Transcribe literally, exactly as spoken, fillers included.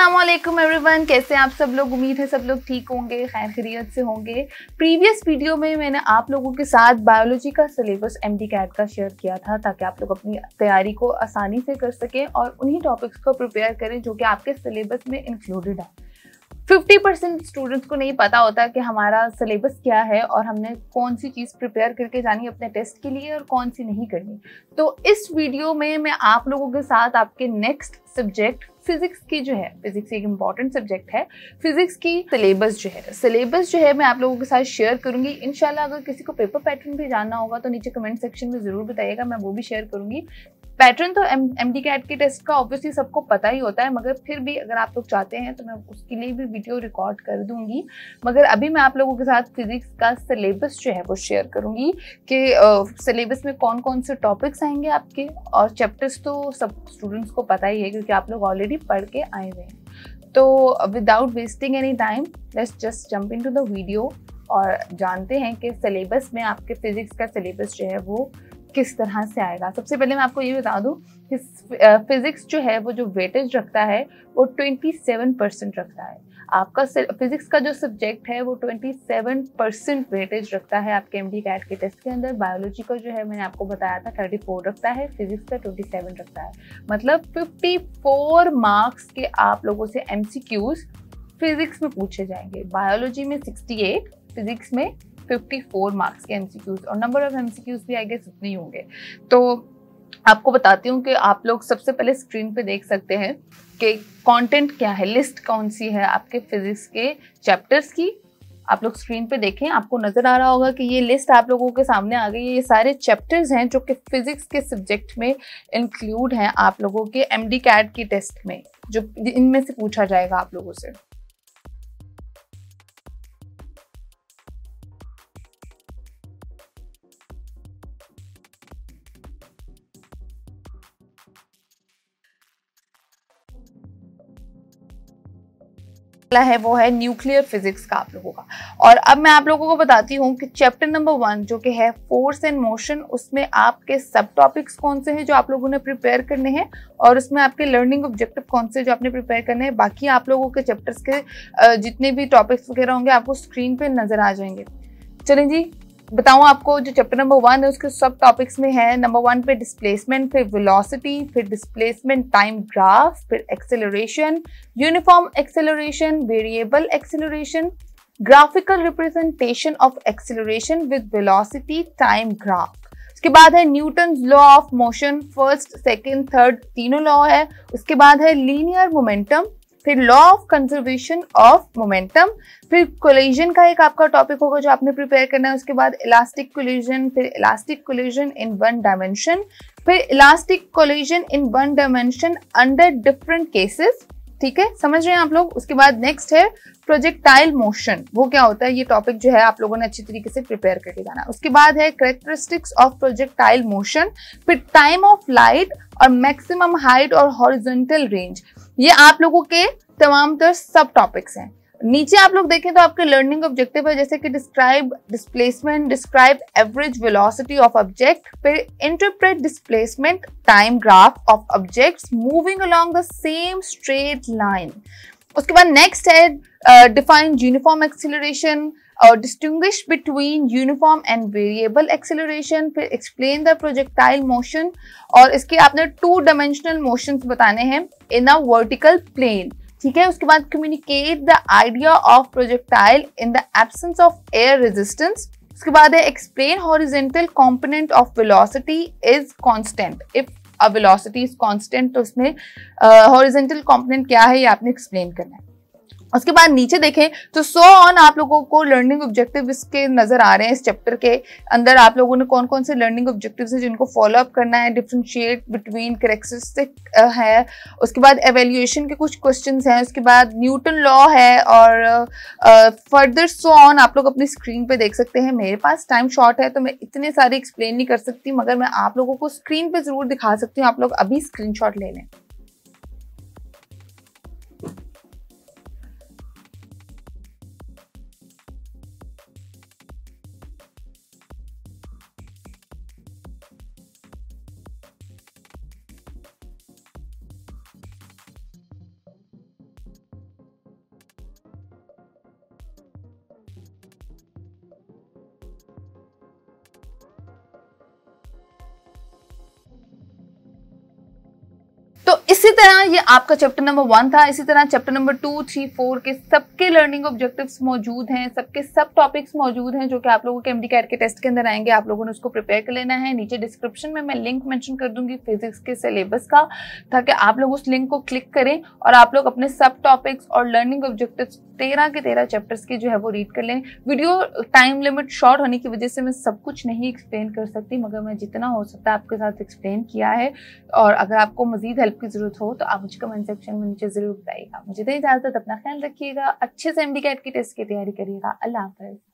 अस्सलामुअलैकुम एवरीवन, कैसे आप सब लोग। उम्मीद है सब लोग ठीक होंगे, खैर खैरियत से होंगे। प्रीवियस वीडियो में मैंने आप लोगों के साथ बायोलॉजी का सिलेबस एमडी कैट का शेयर किया था ताकि आप लोग अपनी तैयारी को आसानी से कर सकें और उन्हीं टॉपिक्स को प्रिपेयर करें जो कि आपके सिलेबस में इंक्लूडेड है। फिफ्टी परसेंट स्टूडेंट्स को नहीं पता होता कि हमारा सिलेबस क्या है और हमने कौन सी चीज़ प्रिपेयर करके जानी है अपने टेस्ट के लिए और कौन सी नहीं करनी। तो इस वीडियो में मैं आप लोगों के साथ आपके नेक्स्ट सब्जेक्ट फिजिक्स की जो है, फिजिक्स एक इम्पॉर्टेंट सब्जेक्ट है, फिजिक्स की सिलेबस जो है सिलेबस जो है मैं आप लोगों के साथ शेयर करूंगी। इंशाल्लाह अगर किसी को पेपर पैटर्न भी जानना होगा तो नीचे कमेंट सेक्शन में ज़रूर बताइएगा, मैं वो भी शेयर करूंगी। पैटर्न तो एमडी कैट के टेस्ट का ऑब्वियसली सबको पता ही होता है, मगर फिर भी अगर आप लोग चाहते हैं तो मैं उसके लिए भी वीडियो रिकॉर्ड कर दूंगी। मगर अभी मैं आप लोगों के साथ फिजिक्स का सिलेबस जो है वो शेयर करूंगी कि सिलेबस में कौन कौन से टॉपिक्स आएंगे आपके, और चैप्टर्स तो सब स्टूडेंट्स को पता ही है क्योंकि आप लोग ऑलरेडी पढ़ के आए हुए हैं। तो without wasting any time let's just jump into the video और जानते हैं कि सिलेबस में आपके फिजिक्स का सिलेबस जो है वो किस तरह से आएगा। सबसे पहले मैं आपको ये बता दूं कि फिजिक्स जो है वो जो वेटेज रखता है वो सत्ताईस परसेंट रखता है। आपका फिजिक्स का जो सब्जेक्ट है वो सत्ताईस परसेंट वेटेज रखता है आपके एमडी कैट के टेस्ट के अंदर। बायोलॉजी का जो है मैंने आपको बताया था चौंतीस रखता है, फिजिक्स का सत्ताईस रखता है। मतलब चौवन मार्क्स के आप लोगों से एमसीक्यूज फिजिक्स में पूछे जाएंगे। बायोलॉजी में अड़सठ, फिजिक्स में चौवन मार्क्स के एमसीक्यूज, और नंबर ऑफ एमसीक्यूज भी आई गेस उतने ही होंगे। तो आपको बताती हूँ कि आप लोग सबसे पहले स्क्रीन पे देख सकते हैं कि कंटेंट क्या है, लिस्ट कौन सी है आपके फिजिक्स के चैप्टर्स की। आप लोग स्क्रीन पे देखें, आपको नजर आ रहा होगा कि ये लिस्ट आप लोगों के सामने आ गई है। ये सारे चैप्टर्स हैं जो कि फिजिक्स के सब्जेक्ट में इंक्लूड हैं आप लोगों के एमडी कैट की टेस्ट में, जो इनमें से पूछा जाएगा आप लोगों से। है वो है न्यूक्लियर फिजिक्स का आप लोगों का। और अब मैं आप लोगों को बताती हूँ कि चैप्टर नंबर वन जो कि है फोर्स एंड मोशन, उसमें आपके सब टॉपिक्स कौन से हैं जो आप लोगों ने प्रिपेयर करने हैं और उसमें आपके लर्निंग ऑब्जेक्टिव कौन से जो आपने प्रिपेयर करने हैं। बाकी आप लोगों के चैप्टर्स के जितने भी टॉपिक्स वगैरह होंगे आपको स्क्रीन पे नजर आ जाएंगे। चलें जी, बताऊं आपको जो चैप्टर नंबर वन है उसके सब टॉपिक्स में है। नंबर वन पे डिस्प्लेसमेंट, फिर वेलोसिटी, फिर डिस्प्लेसमेंट टाइम ग्राफ, फिर acceleration, uniform acceleration, variable acceleration, graphical representation of acceleration with velocity time graph. उसके बाद है Newton's law of motion, first second third तीनों लॉ है। उसके बाद है लीनियर मोमेंटम, फिर law of conservation of momentum, फिर कोलिजन का एक आपका टॉपिक होगा जो आपने प्रिपेयर करना है। उसके बाद इलास्टिक कोलिजन, फिर elastic collision in one dimension, फिर elastic collision in one dimension under different cases. ठीक है, समझ रहे हैं आप लोग। उसके बाद नेक्स्ट है प्रोजेक्टाइल मोशन, वो क्या होता है, ये टॉपिक जो है आप लोगों ने अच्छी तरीके से प्रिपेयर करके जाना है। उसके बाद है कैरेक्टरिस्टिक्स ऑफ प्रोजेक्टाइल मोशन, फिर टाइम ऑफ लाइट और मैक्सिमम हाइट और हॉरिजॉन्टल रेंज। ये आप लोगों के तमाम तर सब टॉपिक्स हैं। नीचे आप लोग देखें तो आपके लर्निंग ऑब्जेक्टिव है जैसे कि describe displacement, describe average velocity of object, फिर interpret displacement time graph of objects moving along the same straight line. उसके बाद नेक्स्ट है डिफाइन यूनिफॉर्म एक्सेलरेशन और distinguish between uniform and variable acceleration, फिर explain the projectile motion, और इसके आपने two dimensional motions बताने हैं इन अ वर्टिकल प्लेन। ठीक है, उसके बाद communicate the idea of projectile in the absence of air resistance. उसके बाद है explain horizontal component of velocity is constant if a velocity is constant, तो उसमें हॉरिजॉन्टल कंपोनेंट क्या है ये आपने एक्सप्लेन करना है। उसके बाद नीचे देखें तो सो ऑन आप लोगों को लर्निंग ऑब्जेक्टिव इसके नजर आ रहे हैं। इस चैप्टर के अंदर आप लोगों ने कौन कौन से लर्निंग ऑब्जेक्टिव्स हैं जिनको फॉलो अप करना है। डिफरेंशिएट बिटवीन कैरेक्टरिस्टिक है, उसके बाद एवेल्युएशन के कुछ क्वेश्चंस हैं, उसके बाद न्यूटन लॉ है, और फर्दर सो ऑन आप लोग अपनी स्क्रीन पे देख सकते हैं। मेरे पास टाइम शॉर्ट है तो मैं इतने सारे एक्सप्लेन नहीं कर सकती, मगर मैं आप लोगों को स्क्रीन पे जरूर दिखा सकती हूँ। आप लोग अभी स्क्रीन शॉट ले लें। तो इसी तरह ये आपका चैप्टर नंबर वन था। इसी तरह chapter number two, three, four के सबके लर्निंग ऑब्जेक्टिव्स मौजूद हैं, सबके सब टॉपिक्स मौजूद हैं जो कि आप लोगों के एमडी कैट के टेस्ट के अंदर आएंगे। आप लोगों ने उसको प्रिपेयर कर लेना है। नीचे डिस्क्रिप्शन में मैं लिंक मेंशन कर दूंगी फिजिक्स के सिलेबस का, ताकि आप लोग उस लिंक को क्लिक करें और आप लोग अपने सब टॉपिक्स और लर्निंग ऑब्जेक्टिव्स तेरह के तेरह चैप्टर्स की जो है वो रीड कर लें। वीडियो टाइम लिमिट शॉर्ट होने की वजह से मैं सब कुछ नहीं एक्सप्लेन कर सकती, मगर मैं जितना हो सकता है आपके साथ एक्सप्लेन किया है। और अगर आपको मजीद हेल्प की जरूरत हो तो आप मुझे कमेंट सेक्शन में नीचे जरूर बताइएगा। मुझे तो इजाजत, अपना ख्याल रखिएगा, अच्छे से एमडी कैट की टेस्ट की तैयारी करिएगा। अल्लाह हाफ़िज़।